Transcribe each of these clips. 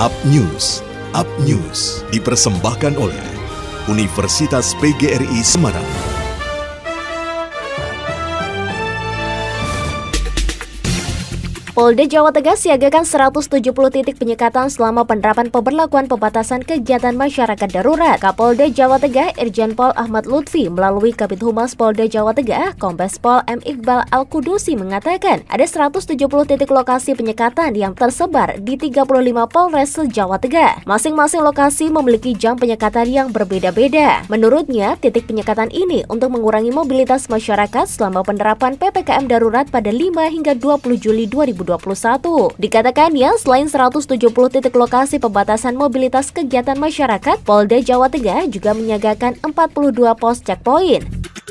Up News dipersembahkan oleh Universitas PGRI Semarang. Polda Jawa Tengah siagakan 170 titik penyekatan selama penerapan pemberlakuan pembatasan kegiatan masyarakat darurat. Kapolda Jawa Tengah Irjen Pol Ahmad Lutfi melalui Kabid Humas Polda Jawa Tengah Kombes Pol M. Iqbal Al-Qudusi mengatakan ada 170 titik lokasi penyekatan yang tersebar di 35 Polres Jawa Tengah. Masing-masing lokasi memiliki jam penyekatan yang berbeda-beda. Menurutnya, titik penyekatan ini untuk mengurangi mobilitas masyarakat selama penerapan PPKM darurat pada 5 hingga 20 Juli 2021. Dikatakannya, selain 170 titik lokasi pembatasan mobilitas kegiatan masyarakat, Polda Jawa Tengah juga menyiagakan 42 pos checkpoint.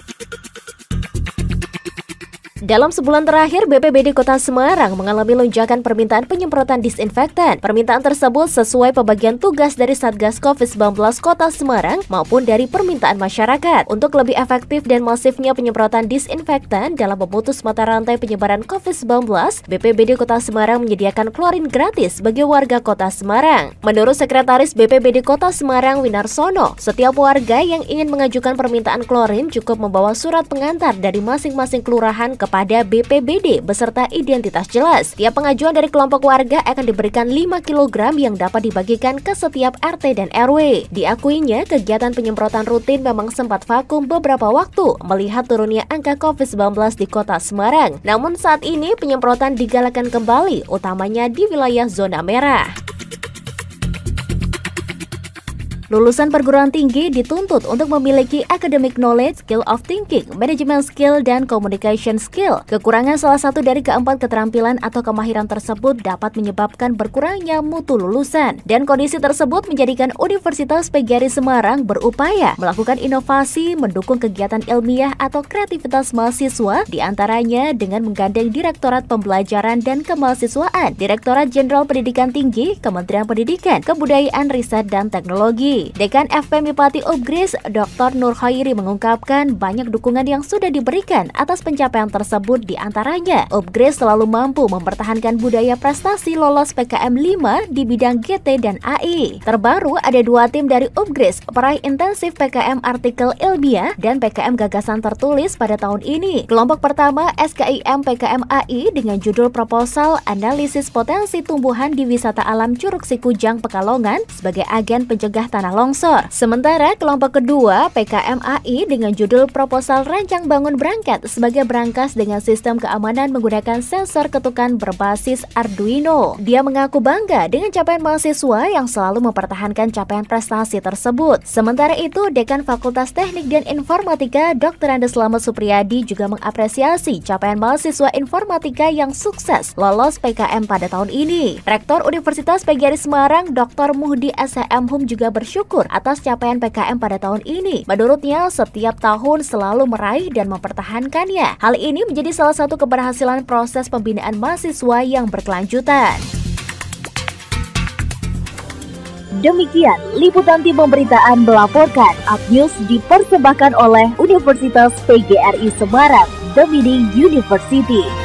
Dalam sebulan terakhir, BPBD Kota Semarang mengalami lonjakan permintaan penyemprotan disinfektan. Permintaan tersebut sesuai pembagian tugas dari Satgas COVID-19 Kota Semarang maupun dari permintaan masyarakat. Untuk lebih efektif dan masifnya penyemprotan disinfektan dalam memutus mata rantai penyebaran COVID-19, BPBD Kota Semarang menyediakan klorin gratis bagi warga Kota Semarang. Menurut Sekretaris BPBD Kota Semarang Winarsono, setiap warga yang ingin mengajukan permintaan klorin cukup membawa surat pengantar dari masing-masing kelurahan kepada BPBD beserta identitas jelas. Tiap pengajuan dari kelompok warga akan diberikan 5 kg yang dapat dibagikan ke setiap RT dan RW. Diakuinya, kegiatan penyemprotan rutin memang sempat vakum beberapa waktu melihat turunnya angka COVID-19 di Kota Semarang. Namun saat ini penyemprotan digalakkan kembali, utamanya di wilayah zona merah. Lulusan perguruan tinggi dituntut untuk memiliki academic knowledge, skill of thinking, management skill, dan communication skill. Kekurangan salah satu dari keempat keterampilan atau kemahiran tersebut dapat menyebabkan berkurangnya mutu lulusan. Dan kondisi tersebut menjadikan Universitas PGRI Semarang berupaya melakukan inovasi, mendukung kegiatan ilmiah atau kreativitas mahasiswa, diantaranya dengan menggandeng Direktorat Pembelajaran dan Kemahasiswaan, Direktorat Jenderal Pendidikan Tinggi, Kementerian Pendidikan, Kebudayaan, Riset, dan Teknologi. Dekan FPM Pati Ubgris, Dr. Nur Khairi mengungkapkan banyak dukungan yang sudah diberikan atas pencapaian tersebut, diantaranya Ubgris selalu mampu mempertahankan budaya prestasi lolos PKM 5 di bidang GT dan AI. Terbaru ada 2 tim dari Ubgris peraih intensif PKM artikel ilmiah dan PKM gagasan tertulis pada tahun ini. Kelompok pertama SKIM PKM AI dengan judul proposal analisis potensi tumbuhan di wisata alam Curug Sikujang Pekalongan sebagai agen pencegah tanah longsor. Sementara kelompok kedua PKM AI dengan judul proposal rancang bangun berangkat sebagai berangkas dengan sistem keamanan menggunakan sensor ketukan berbasis Arduino. Dia mengaku bangga dengan capaian mahasiswa yang selalu mempertahankan capaian prestasi tersebut. Sementara itu, Dekan Fakultas Teknik dan Informatika Dr. Andes Slamet Supriyadi juga mengapresiasi capaian mahasiswa informatika yang sukses lolos PKM pada tahun ini. Rektor Universitas PGRI Semarang Dr. Muhdi SHM Hum juga bersyukur atas capaian PKM pada tahun ini. Menurutnya, setiap tahun selalu meraih dan mempertahankannya. Hal ini menjadi salah satu keberhasilan proses pembinaan mahasiswa yang berkelanjutan. Demikian liputan tim pemberitaan melaporkan. Up News dipersembahkan oleh Universitas PGRI Semarang, The Leading University.